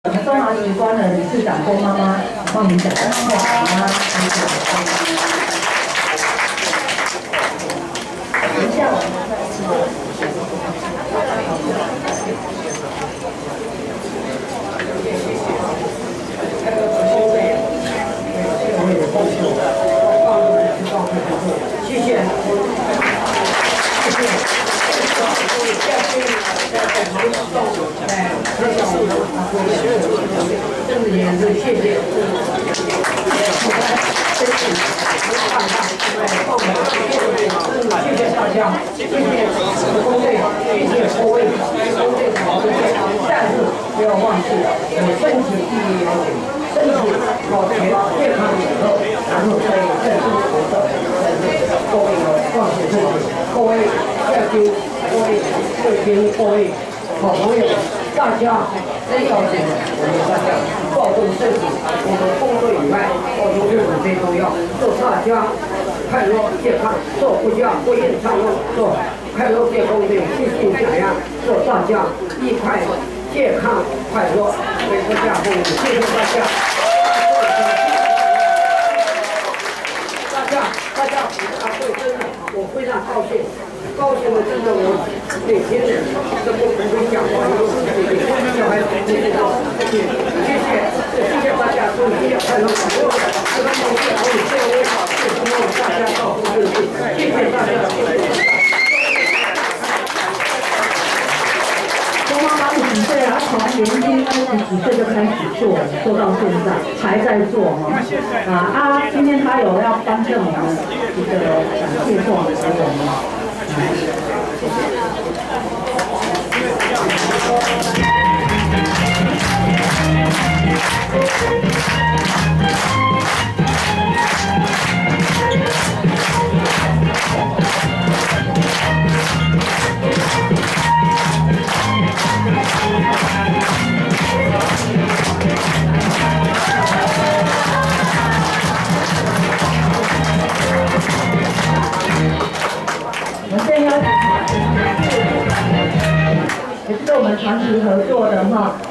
我们中华职官的理事长郭妈妈帮您讲，妈妈，等一下我们再谢谢。 真的也是谢谢，谢谢大家，谢谢工队，谢谢各位工队的好，但是不要忘记了，身体第一要紧，身体保全健康以后，然后可以正式活动。各位的忘记自己，各位校军，各位贵宾，各位。 好朋友，大家真要紧，我们大家保重身体。我们工作以外，保重身体最重要。祝大家快乐健康，祝国家国运昌隆，祝快乐健康的欣欣向阳，祝大家愉快、健康、快乐，为国家服务。谢谢大家。大家，对，真的，我非常高兴。 高兴的真的，我每天都不会讲话，因为小孩子谢谢大家，祝新年快乐！这个东西可以谢我好，也希望大家到处认识，谢谢大家。 郭妈妈50岁了，从年轻20几岁就开始做到现在，还在做哈。今天她有要颁证我们一个感谢状给我们。 我们现在邀请也是我们长期合作的哈，